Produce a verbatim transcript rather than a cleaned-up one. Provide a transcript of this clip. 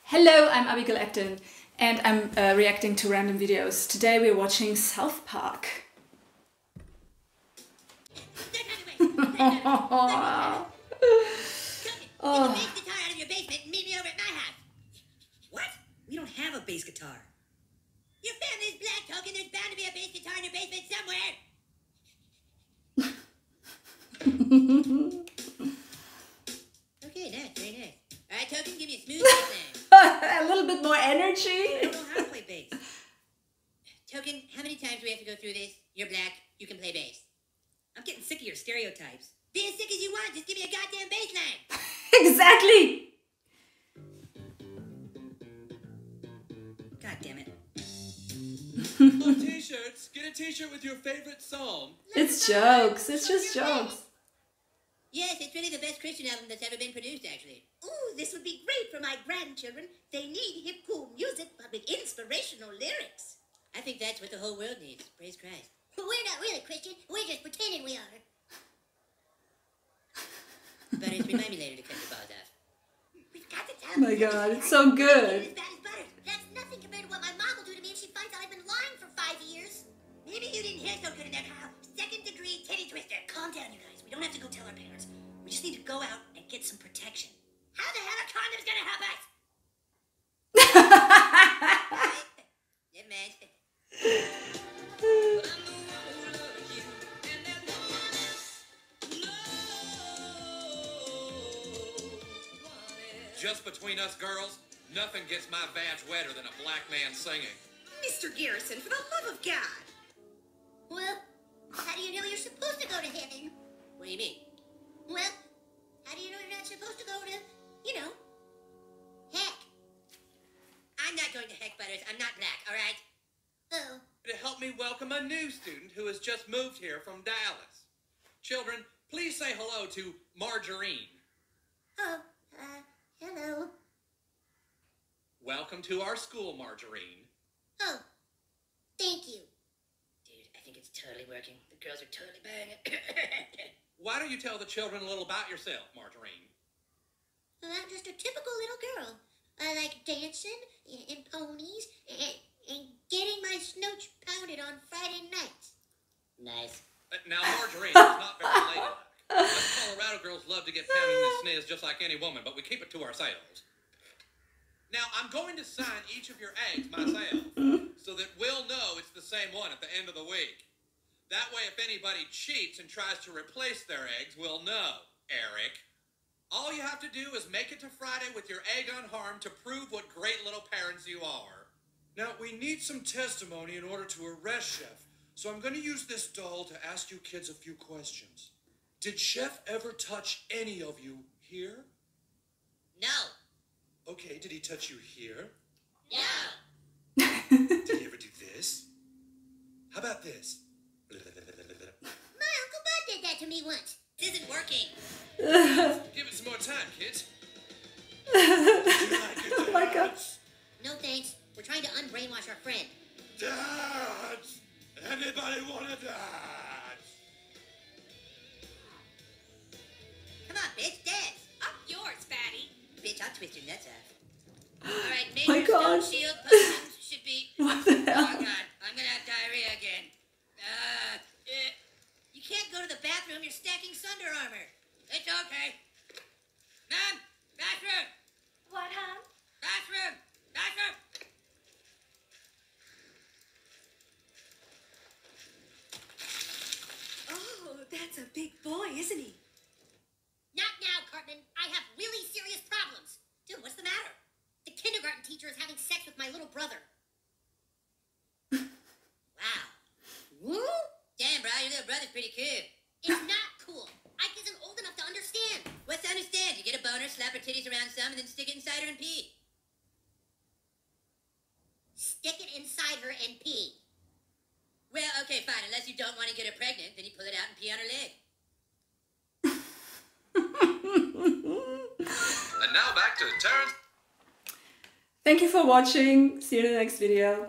Hello, I'm Abigail Acton and I'm uh, reacting to random videos. Today we're watching South Park. Oh. Get the bass guitar out of your basement and meet me over at my house. What? We don't have a bass guitar. Your family's black, Token. There's bound to be a bass guitar in your basement somewhere. Okay, nice, very nice. All right, Token, give me a smooth bass line. A little bit more energy. I don't know how to play bass. Token, how many times do we have to go through this? You're black, you can play bass. I'm getting sick of your stereotypes. Be as sick as you want, just give me a goddamn bass line. Exactly. God damn it. Oh, t-shirts. Get a t-shirt with your favorite song. It's jokes. It's just jokes. Yes, it's really the best Christian album that's ever been produced, actually. Ooh, this would be great for my grandchildren. They need hip cool music, but with inspirational lyrics. I think that's what the whole world needs. Praise Christ. We're not really Christian. We're just pretending we are. But it's remind me later to cut the balls off. We've got to tell Oh my god, it's so good. As bad as butter. That's nothing compared to what my mom will do to me if she finds out I've been lying for five years. Maybe you didn't hear so good enough how second degree titty twister. Calm down, you guys. We don't have to go tell our parents. We just need to go out and get some protection. How the hell are condoms gonna help us? Never mind. Just between us girls, nothing gets my vag wetter than a black man singing. Mister Garrison, for the love of God. Well, how do you know you're supposed to go to heaven? What do you mean? Well, how do you know you're not supposed to go to, you know, heck? I'm not going to heck, Butters. I'm not black, all right? Oh. To help me welcome a new student who has just moved here from Dallas. Children, please say hello to Margarine. Oh, uh, hello. Welcome to our school, Margarine. Oh, thank you. Dude, I think it's totally working. The girls are totally buying it. Why don't you tell the children a little about yourself, Margarine? Well, I'm just a typical little girl. I like dancing and, and ponies and, and getting my snooch pounded on Friday nights. Nice. Uh, now, Margarine, it's not very ladylike. Us Colorado girls love to get pounded in the sniz just like any woman, but we keep it to ourselves. Now, I'm going to sign each of your eggs myself, so that we'll know it's the same one at the end of the week. That way, if anybody cheats and tries to replace their eggs, we'll know, Eric. All you have to do is make it to Friday with your egg unharmed to prove what great little parents you are. Now, we need some testimony in order to arrest Chef, so I'm going to use this doll to ask you kids a few questions. Did Chef ever touch any of you here? No. Okay, did he touch you here? No. Did he ever do this? How about this? My Uncle Bud did that to me once. This isn't working. Give it some more time, kids. Oh my god. No thanks. We're trying to unbrainwash our friend. Dance! Anybody want to dance? Come on, bitch, dance. Up yours, fatty. Bitch, I'll twist your nuts off. All right, My major God. stone shield potions should be... What the hell? Oh, God, I'm gonna have diarrhea again. Uh, uh, you can't go to the bathroom. You're stacking Sunder armor. It's okay. Mom, bathroom. What, huh? Bathroom. Bathroom. Oh, that's a big boy, isn't he? Not now, Cartman. I have really serious problems. Dude, what's the matter? The kindergarten teacher is having sex with my little brother. Wow. Woo? Damn, bro, your little brother's pretty cool. It's not cool. Ike isn't old enough to understand. What's to understand? You get a boner, slap her titties around some, and then stick it inside her and pee. Stick it inside her and pee. Well, okay, fine. Unless you don't want to get her pregnant, then you pull it out and pee on her leg. And now back to Terrence. Thank you for watching. See you in the next video.